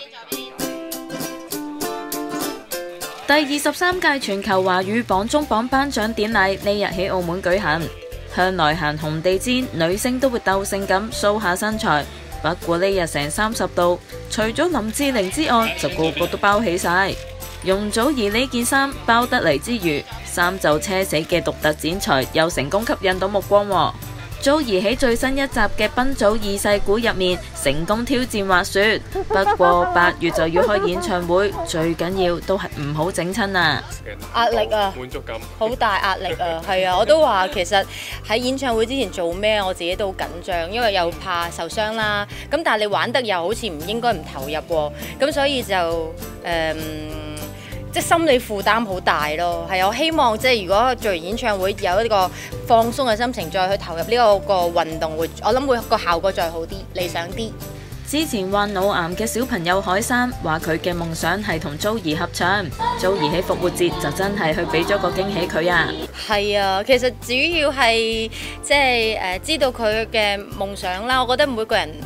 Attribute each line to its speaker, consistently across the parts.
Speaker 1: 第23屆全球華語榜中榜頒獎典禮呢日喺澳門舉行，向來行紅地毯，女星都會鬥性咁 show 下身材。不過呢日成30度，除咗林志玲之外，就個個都包起晒。容祖兒呢件衫包得嚟之餘，衫袖車死嘅獨特剪裁又成功吸引到目光喎。祖兒喺最新一集嘅《賓祖二世古》入面成功挑戰滑雪，不過8月就要開演唱會，最緊要都係唔好整親啊！
Speaker 2: 壓力啊，
Speaker 3: 滿足感，
Speaker 2: 好大壓力啊，係啊，我都話其實喺演唱會之前做咩，我自己都好緊張，因為又怕受傷啦。咁但係你玩得又好似唔應該唔投入喎，咁所以就即係心理負擔好大咯，係我希望即係如果做完演唱會有一個放鬆嘅心情，再去投入呢個運動，我諗會個效果再好啲，理想啲。
Speaker 1: 之前患腦癌嘅小朋友海山話佢嘅夢想係同祖兒合唱，祖兒喺復活節就真係去俾咗個驚喜佢啊！
Speaker 2: 係啊，其實主要係即係知道佢嘅夢想啦。我覺得每個人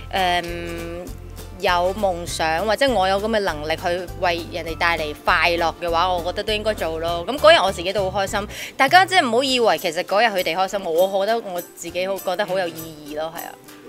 Speaker 2: 有夢想或者我有咁嘅能力去為人哋帶嚟快樂嘅話，我覺得都應該做咯。咁嗰日我自己都好開心，大家即係唔好以為其實嗰日佢哋開心，我覺得我自己覺得好有意義咯，係啊。